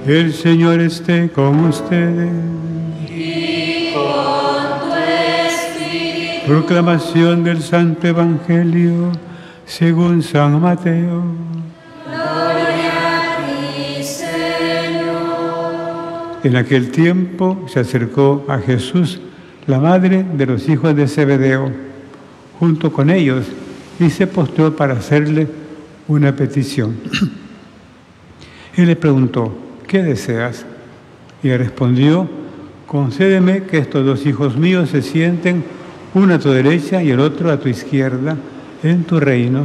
El Señor esté con ustedes. Y con tu espíritu. Proclamación del Santo Evangelio según San Mateo. Gloria a ti, Señor. En aquel tiempo se acercó a Jesús la madre de los hijos de Zebedeo, junto con ellos, y se postró para hacerle una petición. Él le preguntó: ¿qué deseas? Y respondió: concédeme que estos dos hijos míos se sienten, uno a tu derecha y el otro a tu izquierda, en tu reino.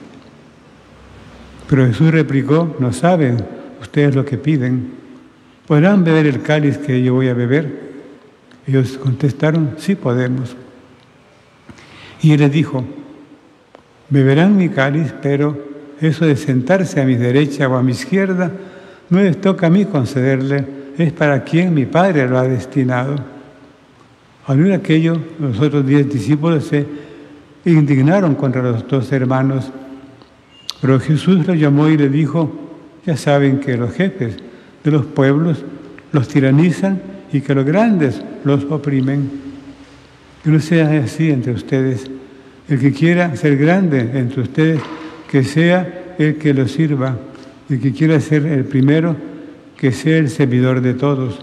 Pero Jesús replicó: no saben ustedes lo que piden. ¿Podrán beber el cáliz que yo voy a beber? Ellos contestaron: sí podemos. Y él les dijo: beberán mi cáliz, pero eso de sentarse a mi derecha o a mi izquierda no les toca a mí concederle, es para quien mi Padre lo ha destinado. Al oír aquello, los otros 10 discípulos se indignaron contra los dos hermanos. Pero Jesús los llamó y les dijo: ya saben que los jefes de los pueblos los tiranizan y que los grandes los oprimen. Que no sea así entre ustedes. El que quiera ser grande entre ustedes, que sea el que los sirva. El que quiera ser el primero, que sea el servidor de todos.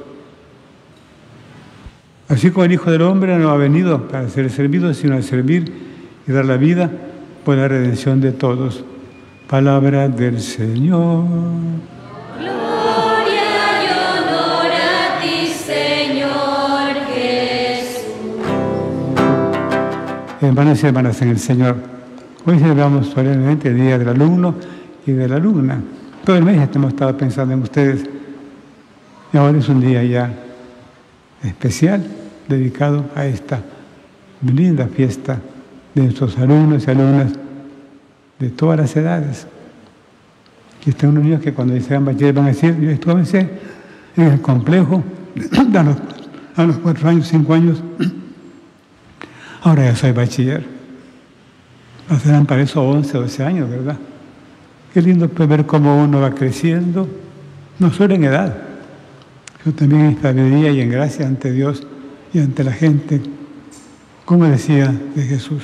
Así como el Hijo del Hombre no ha venido para ser servido, sino a servir y dar la vida por la redención de todos. Palabra del Señor. Gloria y honor a ti, Señor Jesús. Hermanos y hermanas en el Señor, hoy celebramos solemnemente el Día del Alumno y de la Alumna. Todo el mes hemos estado pensando en ustedes. Y ahora es un día ya especial dedicado a esta linda fiesta de nuestros alumnos y alumnas de todas las edades. Aquí están unos niños que cuando sean bachiller van a decir: yo estuve en el complejo a los 4 años, 5 años, ahora ya soy bachiller. Pasarán para eso 11, 12 años, ¿verdad? Qué lindo pues ver cómo uno va creciendo, no solo en edad, sino también en sabiduría y en gracia ante Dios y ante la gente, como decía de Jesús.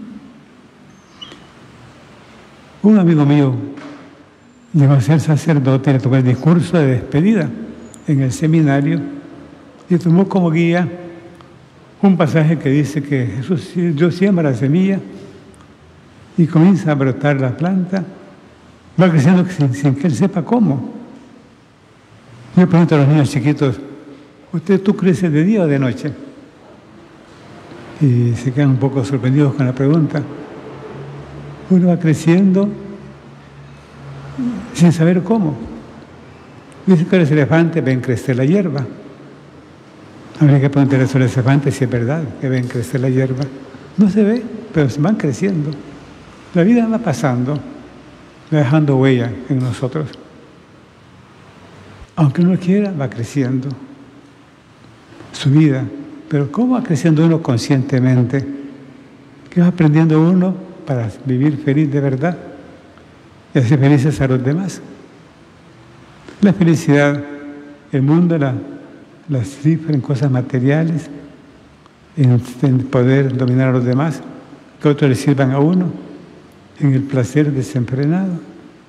Un amigo mío llegó a ser sacerdote y le tocó el discurso de despedida en el seminario y tomó como guía un pasaje que dice que Jesús Dios siembra la semilla y comienza a brotar la planta, va creciendo sin que él sepa cómo. Yo pregunto a los niños chiquitos: ¿tú creces de día o de noche? Y se quedan un poco sorprendidos con la pregunta. Uno va creciendo sin saber cómo. Dicen que los elefantes ven crecer la hierba. Habría que preguntarle a los elefantes si es verdad que ven crecer la hierba. No se ve, pero van creciendo. La vida va pasando, va dejando huella en nosotros. Aunque uno quiera, va creciendo su vida. Pero ¿cómo va creciendo uno conscientemente? ¿Qué va aprendiendo uno para vivir feliz de verdad y hacer felices a los demás? La felicidad, el mundo la cifra en cosas materiales, en poder dominar a los demás, que otros le sirvan a uno, en el placer desenfrenado.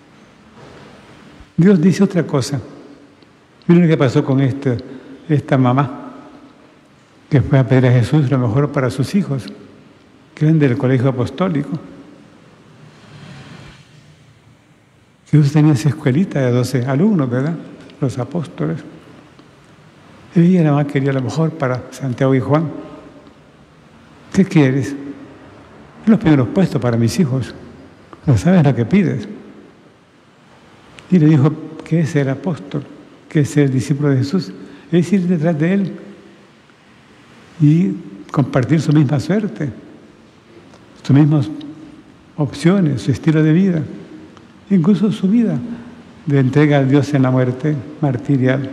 Dios dice otra cosa. Miren lo que pasó con esta mamá que fue a pedir a Jesús lo mejor para sus hijos, que eran del colegio apostólico. Jesús tenía esa escuelita de 12 alumnos, ¿verdad? Los apóstoles. Ella nada más quería lo mejor para Santiago y Juan. ¿Qué quieres? Los primeros puestos para mis hijos. No sabes lo que pides. Y le dijo: ¿qué es ser apóstol? ¿Qué es ser discípulo de Jesús? Es ir detrás de Él y compartir su misma suerte, sus mismas opciones, su estilo de vida, incluso su vida de entrega a Dios en la muerte martirial.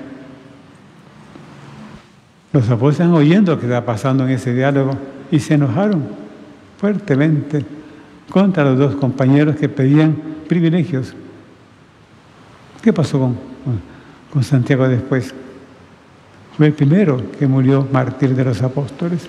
Los apóstoles estaban oyendo lo que estaba pasando en ese diálogo y se enojaron fuertemente contra los dos compañeros que pedían privilegios. ¿Qué pasó con Santiago después. Fue el primero que murió mártir de los apóstoles.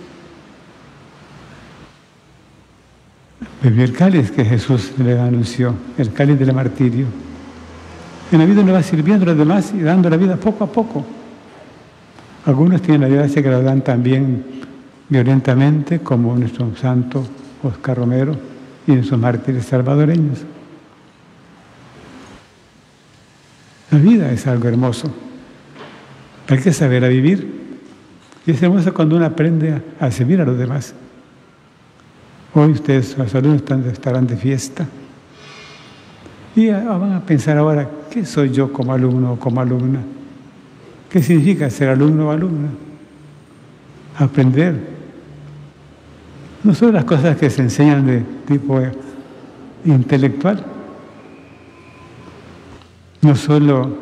Bebió el cáliz que Jesús le anunció, el cáliz del martirio. En la vida uno va sirviendo a los demás y dando la vida poco a poco. Algunos tienen la gracia que la dan también violentamente, como nuestro santo Oscar Romero y en sus mártires salvadoreños. La vida es algo hermoso. Hay que saber a vivir. Y es hermoso cuando uno aprende a servir a los demás. Hoy ustedes, los alumnos, estarán de fiesta. Y van a pensar ahora, ¿qué soy yo como alumno o como alumna? ¿Qué significa ser alumno o alumna? Aprender. No solo las cosas que se enseñan de tipo intelectual, no solo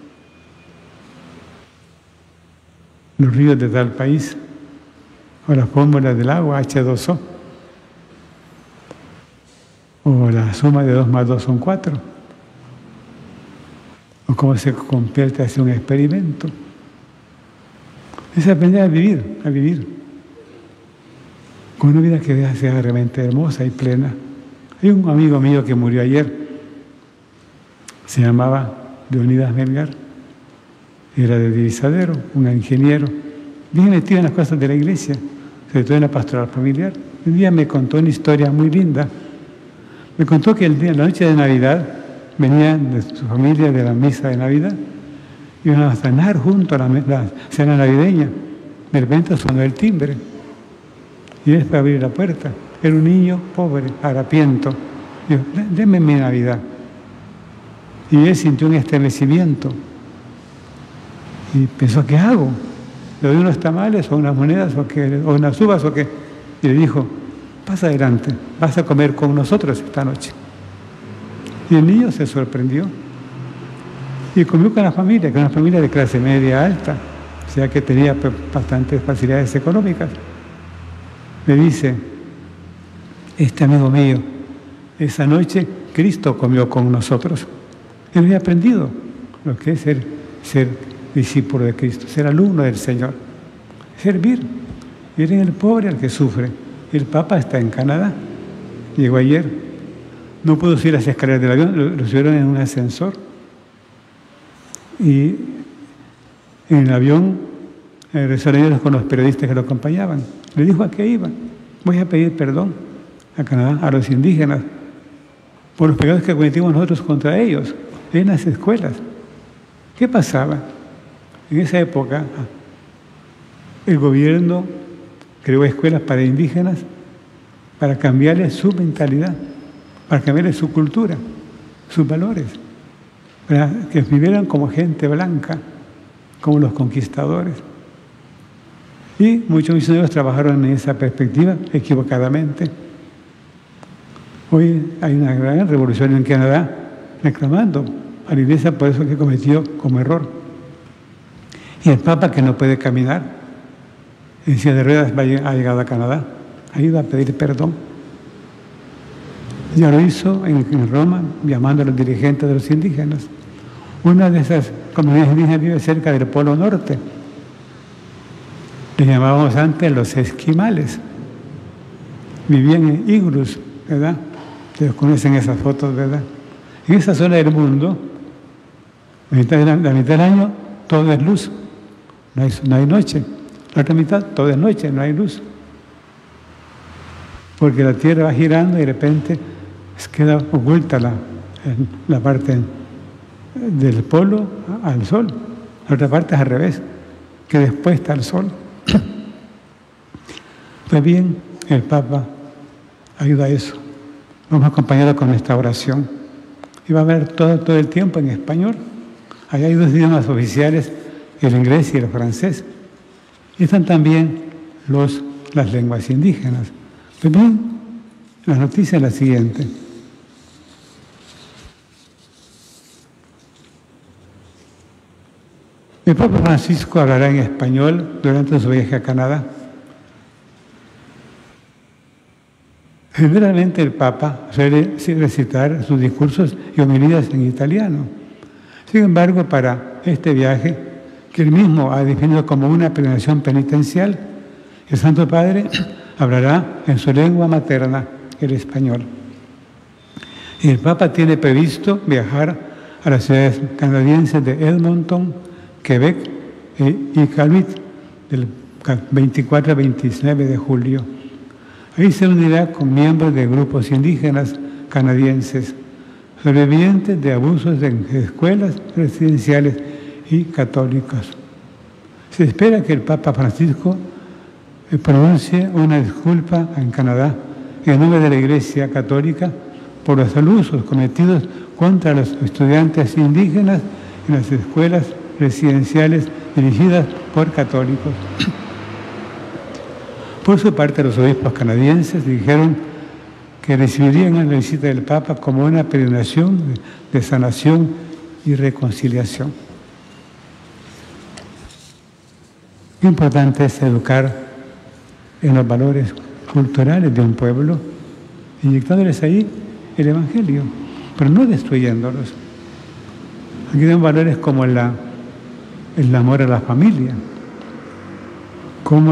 los ríos de tal país, o las fórmulas del agua, H2O, o la suma de 2 más 2 son 4, o cómo se convierte hacia un experimento. Es aprender a vivir, con una vida que sea realmente hermosa y plena. Hay un amigo mío que murió ayer, se llamaba Leonidas Melgar, era de Divisadero, un ingeniero, bien metido en las cosas de la iglesia, sobre todo en la pastoral familiar. Un día me contó una historia muy linda. Me contó que la noche de Navidad venían de su familia de la misa de Navidad y iban a cenar junto a la cena navideña. De repente sonó el timbre y él fue a abrir la puerta. Era un niño pobre, harapiento. Dijo, denme mi Navidad. Y él sintió un estremecimiento y pensó, ¿qué hago? ¿Le doy unos tamales o unas monedas o unas uvas o qué? Y le dijo, pasa adelante, vas a comer con nosotros esta noche. Y el niño se sorprendió y comió con la familia, que era una familia de clase media alta, o sea que tenía bastantes facilidades económicas. Me dice, este amigo mío, esa noche Cristo comió con nosotros. Él había aprendido lo que es ser discípulo de Cristo, ser alumno del Señor, servir. Y era el pobre al que sufre. El Papa está en Canadá, llegó ayer, no pudo subir las escaleras del avión, lo subieron en un ascensor. Y en el avión regresaron con los periodistas que lo acompañaban. Le dijo a qué iba. Voy a pedir perdón a Canadá, a los indígenas, por los pecados que cometimos nosotros contra ellos en las escuelas. ¿Qué pasaba? En esa época, el gobierno creó escuelas para indígenas para cambiarles su mentalidad, para cambiarles su cultura, sus valores, para que vivieran como gente blanca, como los conquistadores. Y muchos misioneros trabajaron en esa perspectiva equivocadamente. Hoy hay una gran revolución en Canadá reclamando a la Iglesia por eso que cometió como error. Y el Papa, que no puede caminar, en silla de ruedas, ha llegado a Canadá, ha ido a pedir perdón. Ya lo hizo en Roma, llamando a los dirigentes de los indígenas. Una de esas comunidades indígenas vive cerca del Polo Norte. Les llamábamos antes los esquimales. Vivían en iglús, ¿verdad? Ustedes conocen esas fotos, ¿verdad? En esa zona del mundo, la mitad del año, todo es luz. No hay noche. La otra mitad, todo es noche, no hay luz. Porque la Tierra va girando y de repente queda oculta la parte del polo al Sol. La otra parte es al revés, que después está el Sol. Pues bien, el Papa ayuda a eso. Vamos a acompañarlo con esta oración. Y va a haber todo el tiempo en español. Allá hay 2 idiomas oficiales, el inglés y el francés. Y están también las lenguas indígenas. Pues bien, la noticia es la siguiente. El Papa Francisco hablará en español durante su viaje a Canadá. Generalmente el Papa suele recitar sus discursos y homilías en italiano. Sin embargo, para este viaje, que él mismo ha definido como una peregrinación penitencial. El Santo Padre hablará en su lengua materna, el español. Y el Papa tiene previsto viajar a las ciudades canadienses de Edmonton, Quebec y Iqaluit del 24 al 29 de julio. Ahí se unirá con miembros de grupos indígenas canadienses, sobrevivientes de abusos en escuelas residenciales y católicas. Se espera que el Papa Francisco pronuncie una disculpa en Canadá en nombre de la Iglesia Católica por los abusos cometidos contra los estudiantes indígenas en las escuelas residenciales dirigidas por católicos. Por su parte, los obispos canadienses dijeron que recibirían la visita del Papa como una peregrinación de sanación y reconciliación. Lo importante es educar en los valores culturales de un pueblo, inyectándoles ahí el Evangelio, pero no destruyéndolos. Aquí tenemos valores como el amor a la familia, como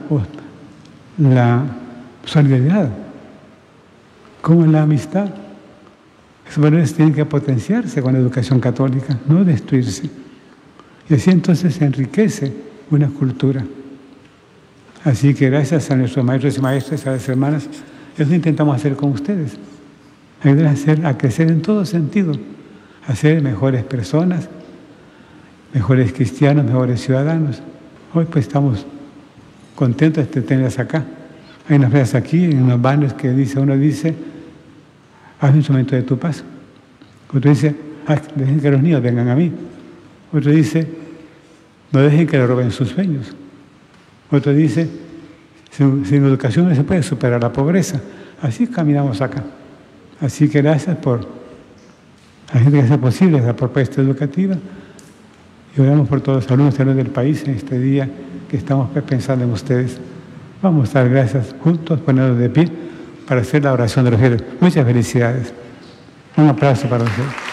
la solidaridad, como la amistad. Esos valores tienen que potenciarse con la educación católica, no destruirse. Y así entonces se enriquece una cultura. Así que gracias a nuestros maestros y maestras, a las hermanas, eso intentamos hacer con ustedes. Ayudarles a crecer en todo sentido, a ser mejores personas, mejores cristianos, mejores ciudadanos. Hoy pues estamos contentos de tenerlas acá. Hay unas frases aquí, en unos banners que uno dice, haz un instrumento de tu paz. Otro dice, dejen que los niños vengan a mí. Otro dice, no dejen que le roben sus sueños. Otro dice, sin educación no se puede superar la pobreza. Así caminamos acá. Así que gracias por la gente que hace posible esa propuesta educativa. Y oramos por todos los alumnos del país en este día que estamos pensando en ustedes. Vamos a dar gracias juntos, ponernos de pie para hacer la oración de los fieles. Muchas felicidades. Un aplauso para ustedes.